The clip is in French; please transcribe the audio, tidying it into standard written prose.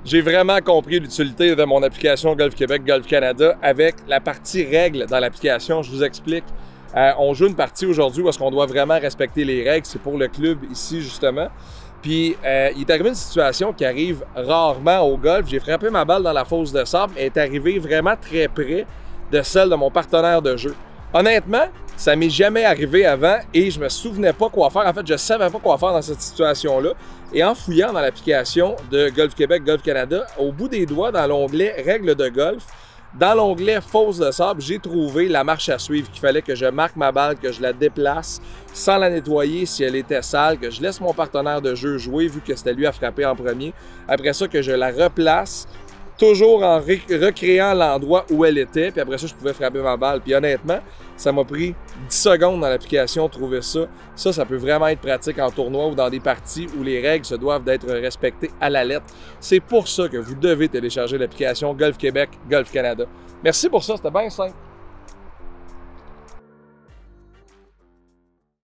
J'ai vraiment compris l'utilité de mon application Golf Québec, Golf Canada avec la partie règles dans l'application. Je vous explique. On joue une partie aujourd'hui où est-ce qu'on doit vraiment respecter les règles. C'est pour le club ici, justement. Puis, il est arrivé une situation qui arrive rarement au golf. J'ai frappé ma balle dans la fosse de sable et est arrivée vraiment très près de celle de mon partenaire de jeu. Honnêtement, ça m'est jamais arrivé avant et je me souvenais pas quoi faire. En fait, je savais pas quoi faire dans cette situation-là. Et en fouillant dans l'application de Golf Québec, Golf Canada, au bout des doigts, dans l'onglet Règles de golf, dans l'onglet Fosse de sable, j'ai trouvé la marche à suivre qu'il fallait que je marque ma balle, que je la déplace sans la nettoyer si elle était sale, que je laisse mon partenaire de jeu jouer vu que c'était lui à frapper en premier. Après ça, que je la replace, toujours en recréant l'endroit où elle était, puis après ça, je pouvais frapper ma balle. Puis honnêtement, ça m'a pris 10 secondes dans l'application de trouver ça. Ça peut vraiment être pratique en tournoi ou dans des parties où les règles se doivent d'être respectées à la lettre. C'est pour ça que vous devez télécharger l'application Golf Québec, Golf Canada. Merci pour ça, c'était bien simple.